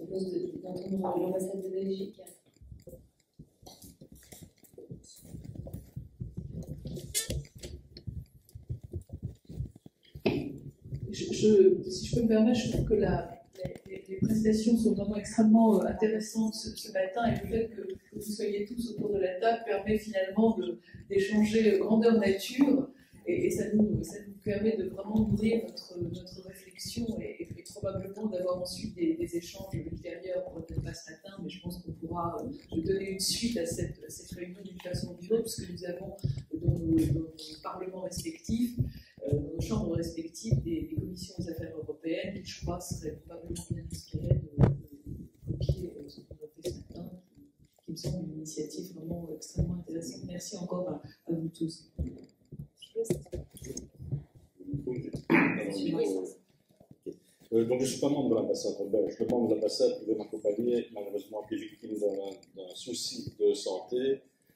propose d'entendre l'ambassade de Belgique. Si je peux me permettre, je trouve que les présentations sont vraiment extrêmement intéressantes ce matin, et le fait que vous soyez tous autour de la table permet finalement d'échanger grandeur nature, et ça nous permet de vraiment nourrir notre réflexion, et probablement d'avoir ensuite des échanges ultérieurs, peut-être pas ce matin, mais je pense qu'on pourra donner une suite à cette réunion d'une façon ou d'une autre, parce que nous avons dans nos parlements respectifs, dans nos chambres respectives, des commissions des affaires européennes qui, je crois, seraient probablement bien inspirées de copier ce qu'on a fait ce matin, qui me semble une initiative vraiment extrêmement intéressante. Merci encore à vous tous. Donc je ne suis pas membre de l'ambassade belge. Le membre de l'ambassade devait m'accompagner, malheureusement, qui est victime d'un souci de santé.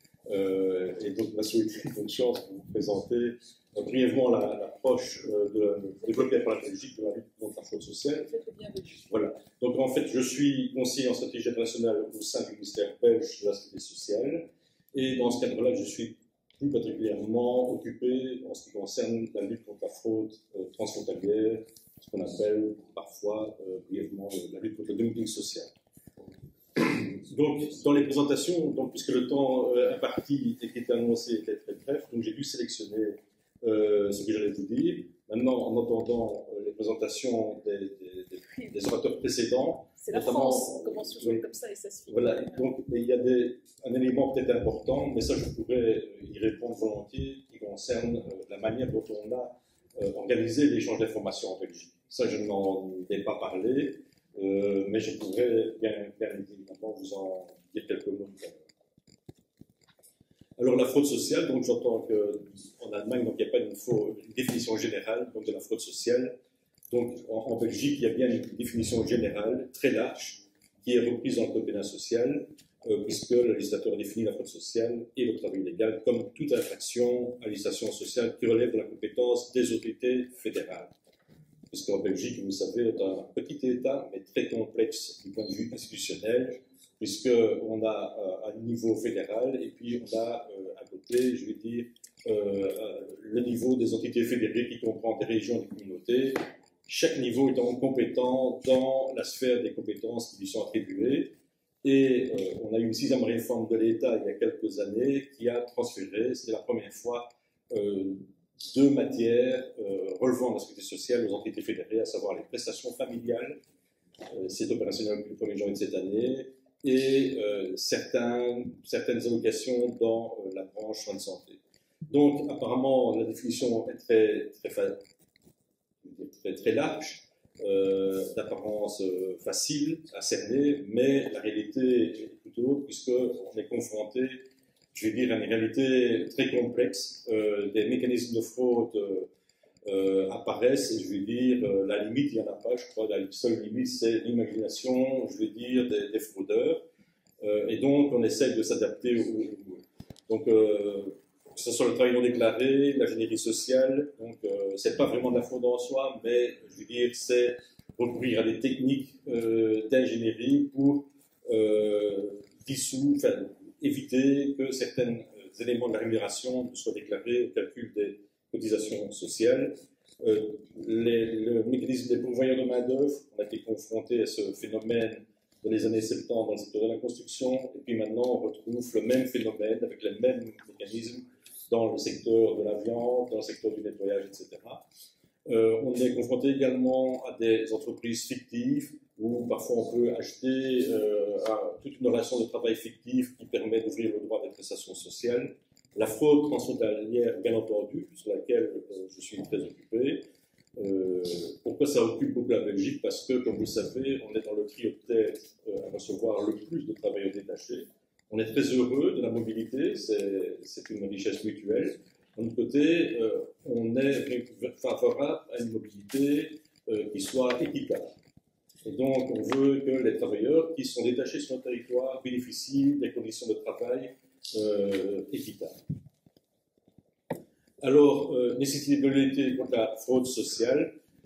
Et donc ma souhaité bonne chance pour vous présenter brièvement l'approche développée par la Belgique de la lutte contre la fraude sociale. Voilà. Donc en fait, je suis conseiller en stratégie internationale au sein du ministère belge de la sécurité sociale. Et dans ce cadre-là, je suis plus particulièrement occupé en ce qui concerne la lutte contre la fraude transfrontalière, ce qu'on appelle parfois brièvement la lutte contre le dumping social. Donc, dans les présentations, puisque le temps imparti et qui était annoncé était très bref, donc j'ai dû sélectionner ce que j'allais vous dire. Maintenant, en entendant les présentations des orateurs précédents, c'est la France, on commence toujours comme ça et ça se finit. Voilà, donc il y a un élément peut-être important, mais ça je pourrais y répondre volontiers, qui concerne la manière dont on a organisé l'échange d'informations en Belgique. Ça, je n'en ai pas parlé, mais je pourrais bien évidemment vous en dire quelques mots tout à l'heure. Alors la fraude sociale, donc j'entends qu'en Allemagne, donc, il n'y a pas une définition générale donc, de la fraude sociale. Donc en Belgique, il y a bien une définition générale, très large, qui est reprise dans le code pénal social, puisque le législateur définit la fraude sociale et le travail illégal comme toute infraction à législation sociale qui relève de la compétence des autorités fédérales. Puisqu'en Belgique, vous savez, est un petit État, mais très complexe du point de vue institutionnel, puisqu'on a un niveau fédéral et puis on a à côté, je vais dire, le niveau des entités fédérées qui comprend des régions et des communautés, chaque niveau étant compétent dans la sphère des compétences qui lui sont attribuées. Et on a eu une 6e réforme de l'État il y a quelques années qui a transféré, c'est la première fois, 2 matières relevant de la sécurité sociale aux entités fédérées, à savoir les prestations familiales, c'est opérationnel depuis le 1er janvier de cette année, et certaines allocations dans la branche soins de santé. Donc, apparemment, la définition est très large, d'apparence facile à cerner, mais la réalité est plutôt autre, puisqu'on est confronté, je vais dire, à une réalité très complexe. Des mécanismes de fraude apparaissent, et je vais dire, la limite, il n'y en a pas, je crois, la seule limite, c'est l'imagination, je vais dire, des fraudeurs. Et donc, on essaie de s'adapter donc, que ce soit le travail non déclaré, l'ingénierie sociale, donc c'est pas vraiment de la fraude en soi, mais je veux dire, c'est recourir à des techniques d'ingénierie pour éviter que certains éléments de la rémunération soient déclarés au calcul des cotisations sociales. Le mécanisme des pourvoyeurs de main-d'œuvre, on a été confronté à ce phénomène dans les années 70 dans le secteur de la construction, et puis maintenant on retrouve le même phénomène avec les mêmes mécanismes dans le secteur de la viande, dans le secteur du nettoyage, etc. On est confronté également à des entreprises fictives où parfois on peut acheter toute une relation de travail fictive qui permet d'ouvrir le droit des prestations sociales. La fraude transfrontalière, bien entendu, sur laquelle je suis très occupé. Pourquoi ça occupe beaucoup la Belgique? Parce que, comme vous le savez, on est dans le trio de tête à recevoir le plus de travailleurs détachés. On est très heureux de la mobilité, c'est une richesse mutuelle. D'un autre côté, on est favorable à une mobilité qui soit équitable. Et donc, on veut que les travailleurs qui sont détachés sur notre territoire bénéficient des conditions de travail équitables. Alors, nécessité de lutter contre la fraude sociale.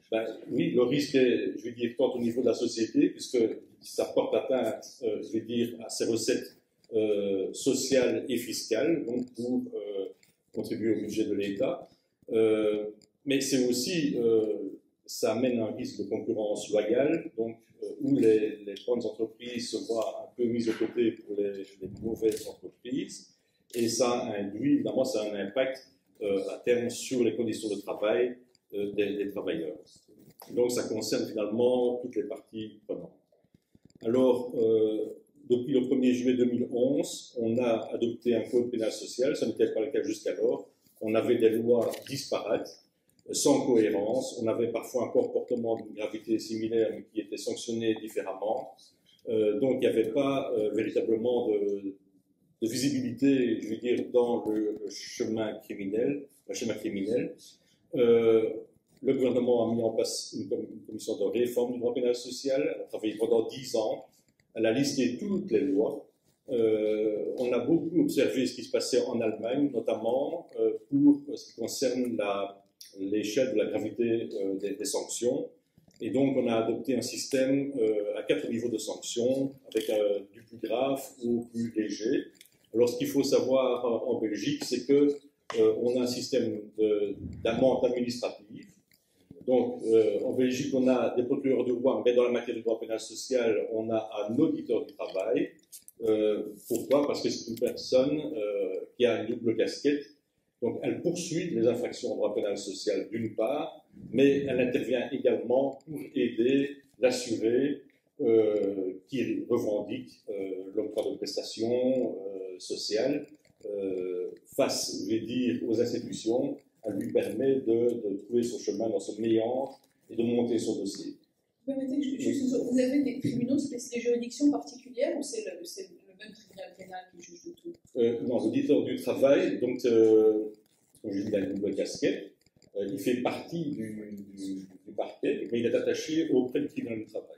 Ben, oui, le risque est, je vais dire, tant au niveau de la société, puisque ça porte atteinte, je vais dire, à ses recettes sociales et fiscales, donc pour contribuer au budget de l'État. Mais c'est aussi, ça amène un risque de concurrence loyale, donc où les bonnes entreprises se voient un peu mises de côté pour les mauvaises entreprises, et ça induit, évidemment, ça a un impact à terme sur les conditions de travail des travailleurs. Donc ça concerne finalement toutes les parties prenantes. Alors, depuis le 1er juillet 2011, on a adopté un code pénal social, ça n'était pas le cas jusqu'alors. On avait des lois disparates, sans cohérence, on avait parfois un comportement d'une gravité similaire mais qui était sanctionné différemment. Donc il n'y avait pas véritablement de visibilité, je veux dire, dans le chemin criminel. Le gouvernement a mis en place une commission de réforme du droit pénal social. Elle a travaillé pendant 10 ans. Elle a listé toutes les lois. On a beaucoup observé ce qui se passait en Allemagne, notamment pour ce qui concerne l'échelle de la gravité des sanctions. Et donc, on a adopté un système à 4 niveaux de sanctions, avec du plus grave au plus léger. Alors, ce qu'il faut savoir en Belgique, c'est qu'on a un système d'amende administrative. Donc, en Belgique, on a des procureurs de loi, mais dans la matière du droit pénal social, on a un auditeur du travail. Pourquoi? Parce que c'est une personne qui a une double casquette. Donc, elle poursuit les infractions au droit pénal social d'une part, mais elle intervient également pour aider l'assuré qui revendique l'octroi de prestations sociales face, je vais dire, aux institutions. Elle lui permet de trouver son chemin dans ce méandre et de monter son dossier. Vous avez des tribunaux, des juridictions particulières ou c'est le même tribunal pénal qui juge de tout? Non, l'auditeur du travail, donc, comme je dis, il a une double casquette. Il fait partie du parquet, mais il est attaché auprès du tribunal du travail.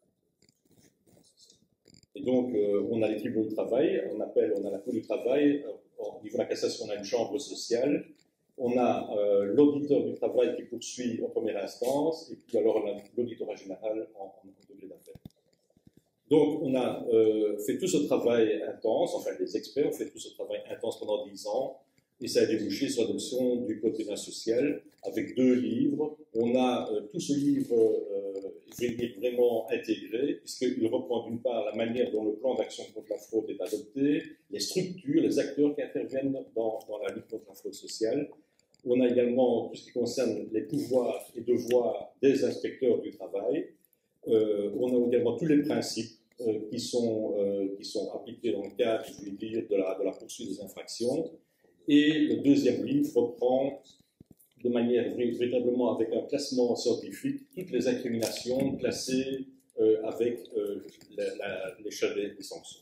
Et donc, on a les tribunaux du travail, on a la Cour du travail, au niveau de la cassation, on a une chambre sociale, on a l'auditeur du travail qui poursuit en première instance, et puis alors l'auditorat général en degré d'affaires. Donc, on a fait tout ce travail intense, enfin les experts ont fait tout ce travail intense pendant 10 ans, et ça a débouché sur l'adoption du Code pénal social avec 2 livres. On a tout ce livre, je vais dire, vraiment intégré, puisqu'il reprend d'une part la manière dont le plan d'action contre la fraude est adopté, les structures, les acteurs qui interviennent dans la lutte contre la fraude sociale. On a également tout ce qui concerne les pouvoirs et devoirs des inspecteurs du travail. On a également tous les principes qui sont appliqués dans le cadre, je vais dire, de la poursuite des infractions. Et le deuxième livre reprend de manière véritablement avec un classement scientifique toutes les incriminations classées avec l'échelle des sanctions.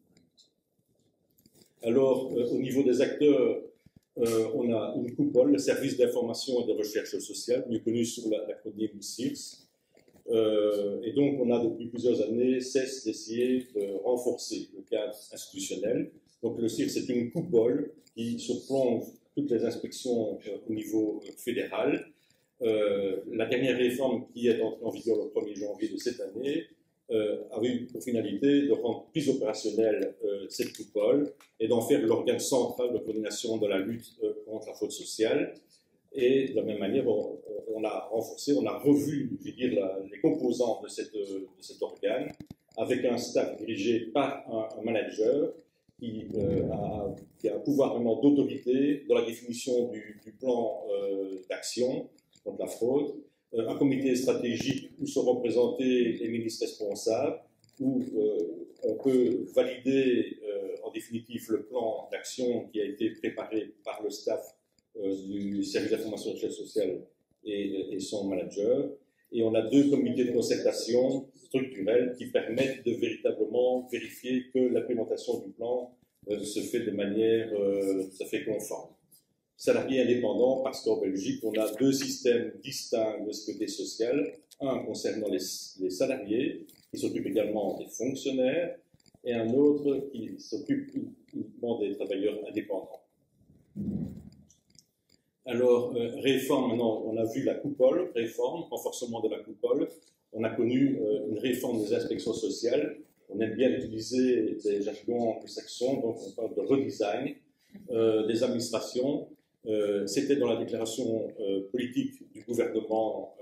Alors, au niveau des acteurs, on a une coupole, le service d'information et de recherche sociale, mieux connu sous l'acronyme SIRS. Et donc, on a depuis plusieurs années cessé d'essayer de renforcer le cadre institutionnel. Donc, le SIRS, c'est une coupole qui surplombe toutes les inspections au niveau fédéral. La dernière réforme qui est entrée en vigueur le 1er janvier de cette année avait eu pour finalité de rendre plus opérationnelle cette coupole et d'en faire l'organe central de coordination de la lutte contre la fraude sociale. Et de la même manière, on a renforcé, on a revu, je veux dire, les composants de cet organe avec un staff dirigé par un manager qui a un pouvoir vraiment d'autorité dans la définition du plan d'action contre la fraude, un comité stratégique où sont représentés les ministres responsables, où on peut valider en définitive le plan d'action qui a été préparé par le staff du service d'information et de recherche sociale et son manager. Et on a 2 comités de concertation structurels qui permettent de véritablement vérifier que l'implémentation du plan se fait de manière tout à fait conforme. Salariés indépendants, parce qu'en Belgique, on a 2 systèmes distincts de sécurité sociale. Un concernant les salariés, qui s'occupe également des fonctionnaires, et un autre qui s'occupe uniquement des travailleurs indépendants. Alors, réforme, maintenant, on a vu la coupole, réforme, renforcement de la coupole. On a connu une réforme des inspections sociales. On aime bien utiliser des jargons anglo-saxons, donc on parle de redesign des administrations. C'était dans la déclaration politique du gouvernement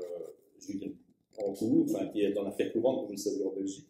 en cours, enfin, qui est dans l'affaire courante, comme vous le savez, en Belgique.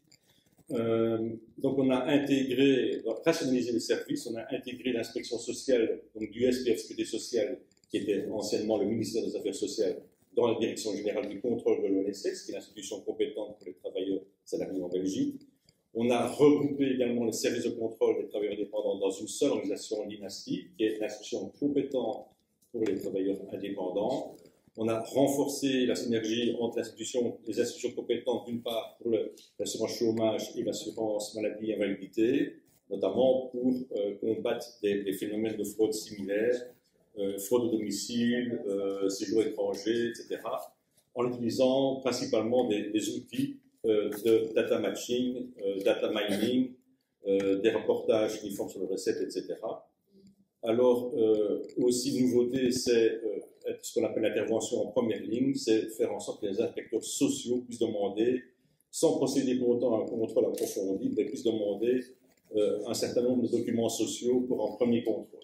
Donc on a intégré, rationalisé les services, on a intégré l'inspection sociale, donc du SPF, Sécurité sociale, qui était anciennement le ministère des Affaires sociales, dans la direction générale du contrôle de l'ONSS, qui est l'institution compétente pour les travailleurs salariés en Belgique. On a regroupé également les services de contrôle des travailleurs indépendants dans une seule organisation dynastique, qui est l'institution compétente pour les travailleurs indépendants. On a renforcé la synergie entre les institutions compétentes, d'une part pour l'assurance chômage et l'assurance maladie et invalidité, notamment pour combattre des phénomènes de fraude similaires, fraude au domicile, séjour étranger, etc., en utilisant principalement des outils de data matching, data mining, des reportages uniformes sur les recettes, etc. Alors, aussi, nouveauté, c'est ce qu'on appelle l'intervention en première ligne, c'est faire en sorte que les inspecteurs sociaux puissent demander, sans procéder pour autant à un contrôle approfondi, mais puissent demander un certain nombre de documents sociaux pour un premier contrôle.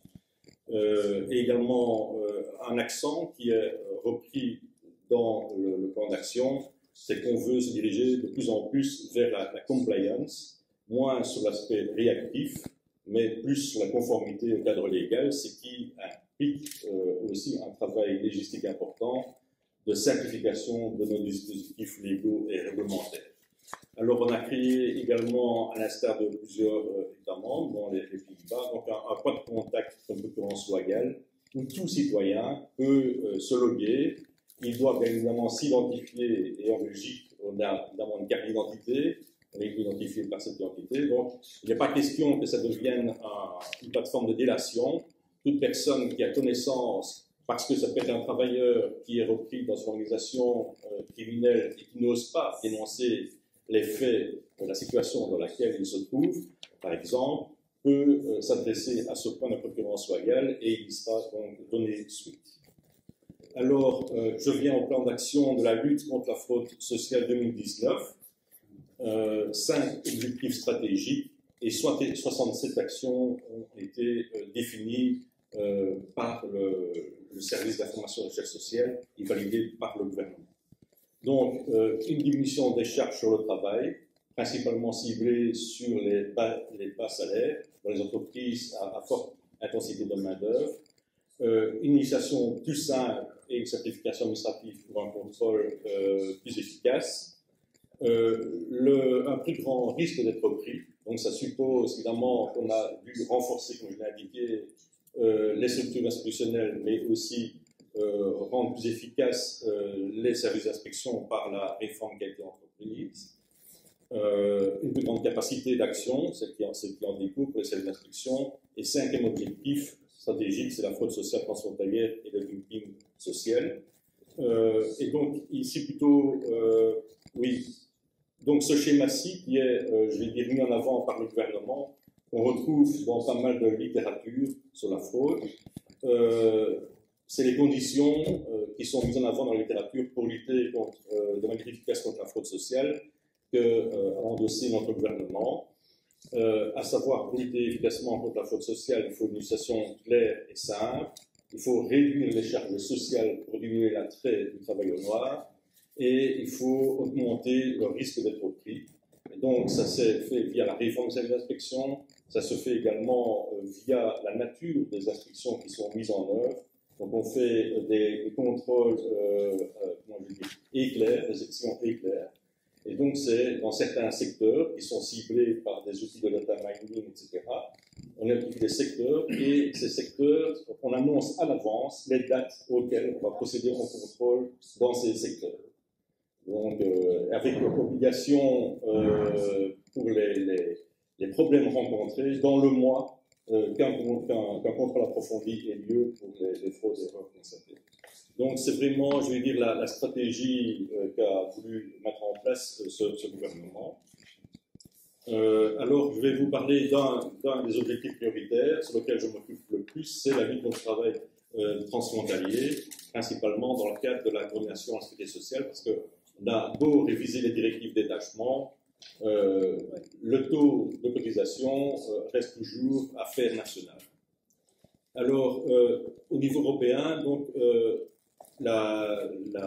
Et également, un accent qui est repris dans le plan d'action, c'est qu'on veut se diriger de plus en plus vers la compliance, moins sur l'aspect réactif, mais plus sur la conformité au cadre légal, ce qui implique aussi un travail légistique important de simplification de nos dispositifs légaux et réglementaires. Alors, on a créé également, à l'instar de plusieurs États membres, dont les Pays-Bas, donc un point de contact de concurrence loyale, où tout citoyen peut se loguer. Il doit bien évidemment s'identifier, et en Belgique, on a évidemment une carte d'identité, on est identifié par cette identité. Donc, il n'y a pas question que ça devienne une plateforme de délation. Toute personne qui a connaissance, parce que ça peut être un travailleur qui est repris dans une organisation criminelle et qui n'ose pas dénoncer les faits de la situation dans laquelle il se trouve, par exemple, peut s'adresser à ce point de concurrence loyale et il sera donc donné suite. Alors, je viens au plan d'action de la lutte contre la fraude sociale 2019. 5 objectifs stratégiques et 67 actions ont été définies par le service d'information et de recherche sociale et validées par le gouvernement. Donc, une diminution des charges sur le travail, principalement ciblée sur les bas salaires dans les entreprises à forte intensité de main-d'œuvre, une initiation plus simple et une simplification administrative pour un contrôle plus efficace. Un plus grand risque d'être pris. Donc, ça suppose évidemment qu'on a dû renforcer, comme je l'ai indiqué, les structures institutionnelles, mais aussi rendre plus efficaces les services d'inspection par la réforme qui a été entreprise. Une plus grande capacité d'action, c'est qui en découle pour les services d'inspection. Et 5e objectif stratégique, c'est la fraude sociale transfrontalière et le dumping social. Et donc, ici plutôt, oui. Donc, ce schéma-ci, qui est, je vais dire, mis en avant par le gouvernement, on retrouve dans pas mal de littérature sur la fraude. C'est les conditions qui sont mises en avant dans la littérature pour lutter de manière efficace contre la fraude sociale qu'a endossé notre gouvernement. À savoir, pour lutter efficacement contre la fraude sociale, il faut une législation claire et simple. Il faut réduire les charges sociales pour diminuer l'attrait du travail au noir. Et il faut augmenter le risque d'être pris. Et donc, ça s'est fait via la réforme des services d'inspection, ça se fait également via la nature des inspections qui sont mises en œuvre. Donc, on fait des contrôles éclairs, des sections éclairs. Et donc, c'est dans certains secteurs qui sont ciblés par des outils de data mining, etc. On identifie des secteurs et ces secteurs, on annonce à l'avance les dates auxquelles on va procéder au contrôle dans ces secteurs. Donc, avec obligation pour les problèmes rencontrés dans le mois qu'un contrôle approfondi ait lieu pour les fraudes et erreurs constatées. Donc, c'est vraiment, je vais dire, la stratégie qu'a voulu mettre en place ce gouvernement. Alors, je vais vous parler d'un des objectifs prioritaires sur lequel je m'occupe le plus, c'est la lutte contre le travail transfrontaliers, principalement dans le cadre de la coordination en sécurité sociale, parce qu'on a beau réviser les directives de détachement, le taux de cotisation reste toujours affaire nationale. Alors, au niveau européen, donc, la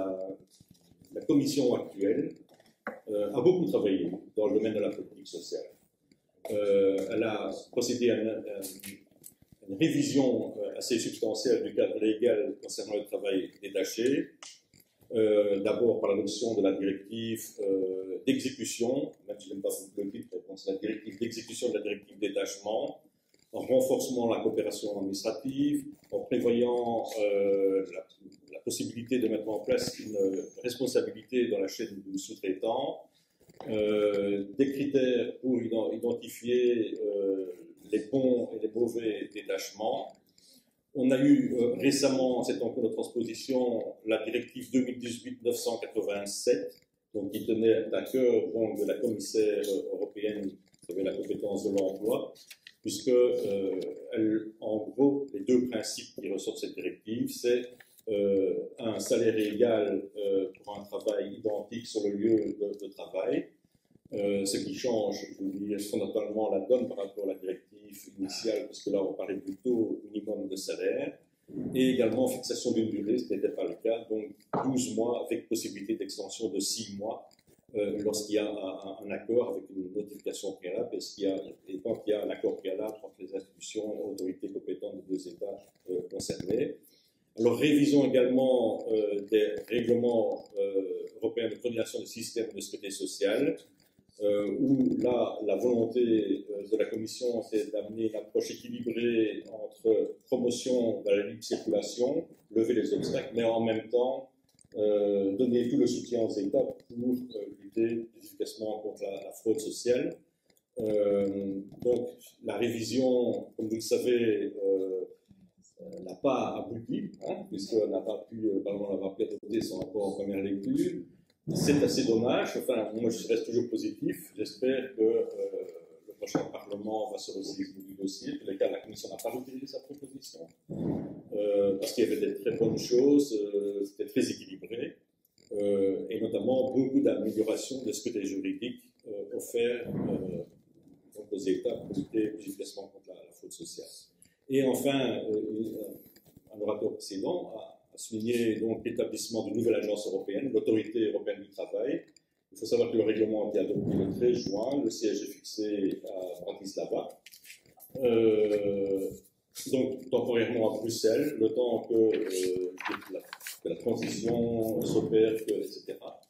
Commission actuelle a beaucoup travaillé dans le domaine de la politique sociale. Elle a procédé à une révision assez substantielle du cadre légal concernant le travail détaché, d'abord par l'adoption de la directive d'exécution, même si je n'aime pas beaucoup le titre, c'est la directive d'exécution de la directive détachement, en renforçant la coopération administrative, en prévoyant la possibilité de mettre en place une responsabilité dans la chaîne du sous-traitant, des critères pour identifier les bons et les mauvais détachements. On a eu récemment, c'est en cours de transposition, la directive 2018-987, donc qui tenait à cœur donc, de la commissaire européenne qui avait la compétence de l'emploi, puisque, en gros, les deux principes qui ressortent de cette directive, c'est un salaire égal pour un travail identique sur le lieu de travail, ce qui change, je veux dire, fondamentalement la donne par rapport à la directive initiale, parce que là on parlait plutôt minimum de salaire, et également fixation d'une durée, ce n'était pas le cas, donc 12 mois avec possibilité d'extension de 6 mois lorsqu'il y a un accord avec une notification préalable, et quand il y a un accord préalable entre les institutions et autorités compétentes des deux États concernés. Alors, révision également des règlements européens de coordination des systèmes de sécurité sociale, où là, la volonté de la Commission, c'est d'amener une approche équilibrée entre promotion de la libre circulation, lever les obstacles, mais en même temps donner tout le soutien aux États pour lutter efficacement contre la fraude sociale. Donc, la révision, comme vous le savez, n'a pas abouti, puisqu'on n'a pas pu, le Parlement n'a pas pu adopter son rapport en première lecture. C'est assez dommage. Enfin, moi, je reste toujours positif. J'espère que le prochain Parlement va se ressaisir du dossier. Pour les cas, la Commission n'a pas retiré sa proposition, parce qu'il y avait des très bonnes choses, c'était très équilibré, et notamment beaucoup d'améliorations des sécurités juridiques offertes aux États pour lutter plus efficacement contre la fraude sociale. Et enfin, un orateur précédent a souligné donc l'établissement d'une nouvelle agence européenne, l'Autorité européenne du travail. Il faut savoir que le règlement a été adopté le 13 juin, le siège est fixé à Bratislava, donc temporairement à Bruxelles, le temps que la transition s'opère, etc.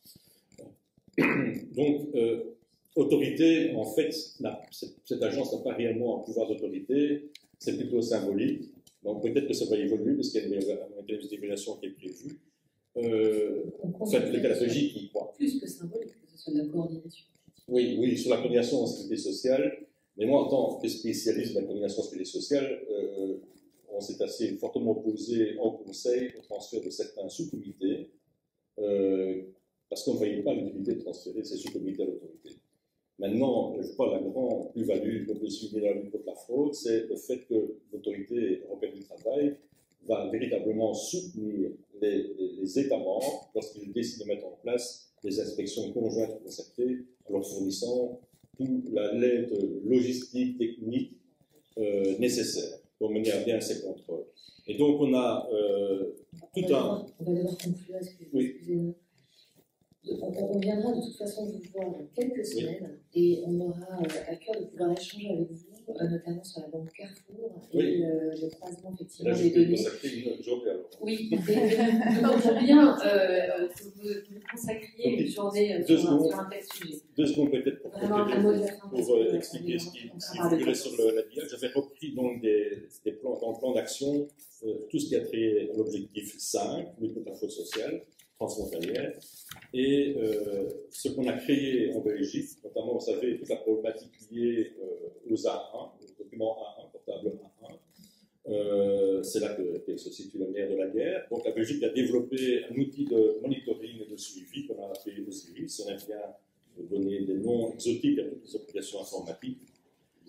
Donc, autorité, en fait, cette agence n'a pas réellement un pouvoir d'autorité, c'est plutôt symbolique. Donc peut-être que ça va évoluer parce qu'il y a une évaluation qui est prévue. En fait, le cas de la Belgique y croit. Plus que symbolique, que ce soit de la coordination. Oui, sur la coordination en sécurité sociale. Mais moi, en tant que spécialiste de la coordination en sécurité sociale, on s'est assez fortement opposé en conseil au transfert de certains sous-comités parce qu'on ne voyait pas l'utilité de transférer ces sous-comités à l'autorité. Maintenant, je crois que la grande plus-value qu'on peut souligner dans la lutte contre la fraude, c'est le fait que l'autorité européenne du travail va véritablement soutenir les États membres lorsqu'ils décident de mettre en place des inspections conjointes concertées en leur fournissant toute l'aide logistique, technique nécessaire pour mener à bien ces contrôles. Et donc, on a tout un... On va devoir conclure, excusez-moi. On viendra de toute façon vous voir dans quelques semaines et on aura à cœur de pouvoir échanger avec vous, notamment sur la banque Carrefour et le croisement effectivement là, des données. Une journée alors. Oui, je demande bien que vous consacriez une journée sur un tel sujet. 2 secondes peut-être pour expliquer ce qui figurait sur la DIA. J'avais repris donc des plans, dans le plan d'action, tout ce qui a trait à l'objectif 5, lutte contre la fraude sociale transfrontalière, et ce qu'on a créé en Belgique, notamment, vous savez, toute la problématique liée aux A1, aux documents A1, portables A1, c'est là que se situe le nerf de la guerre. Donc la Belgique a développé un outil de monitoring et de suivi qu'on a appelé OSIRIS. On a bien donné des noms exotiques à toutes les applications informatiques.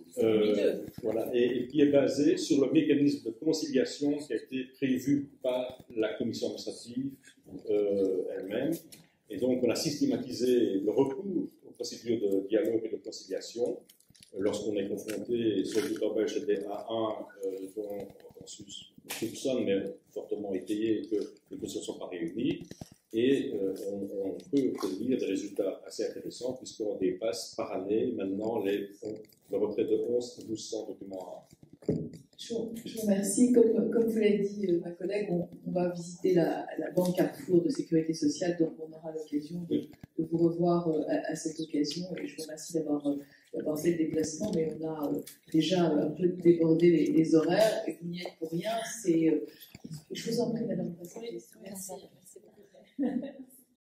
Voilà, et qui est basé sur le mécanisme de conciliation qui a été prévu par la commission administrative elle-même. Et donc, on a systématisé le recours aux procédures de dialogue et de conciliation lorsqu'on est confronté, sur le territoire belge des A1, dont on soupçonne, mais fortement étayé, que les conditions ne sont pas réunies. Et on peut obtenir des résultats assez intéressants, puisqu'on dépasse par année maintenant le retrait de 11 à 1200 documents. Je vous remercie. Comme vous l'avez dit, ma collègue, on va visiter la banque Carrefour de sécurité sociale, donc on aura l'occasion de vous revoir à cette occasion. Et je vous remercie d'avoir fait le déplacement, mais on a déjà un peu débordé les horaires, et vous n'y êtes pour rien. Je vous en prie, Madame la Présidente. Merci beaucoup.